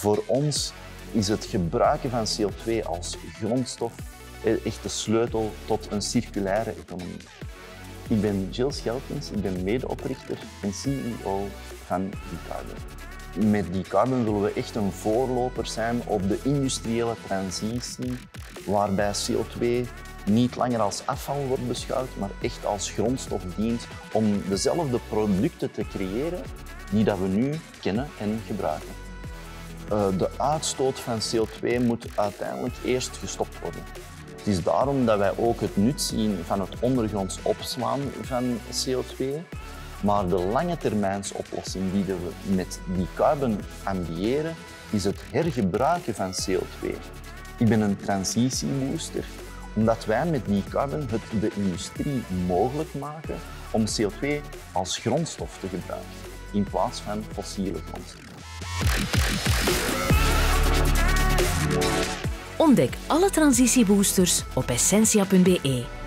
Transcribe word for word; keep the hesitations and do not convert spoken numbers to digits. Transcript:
Voor ons is het gebruiken van C O twee als grondstof echt de sleutel tot een circulaire economie. Ik ben Gilles Scheltens, ik ben medeoprichter en C E O van Decarbon. Met Decarbon willen we echt een voorloper zijn op de industriële transitie, waarbij C O twee niet langer als afval wordt beschouwd, maar echt als grondstof dient om dezelfde producten te creëren die dat we nu kennen en gebruiken. Uh, de uitstoot van C O twee moet uiteindelijk eerst gestopt worden. Het is daarom dat wij ook het nut zien van het ondergronds opslaan van C O twee, maar de lange termijnsoplossing die we met Decarbon ambiëren, is het hergebruiken van C O twee. Ik ben een transitiebooster, omdat wij met Decarbon het de industrie mogelijk maken om C O twee als grondstof te gebruiken, in plaats van fossiele grondstoffen. Ontdek alle transitieboosters op essentia punt be.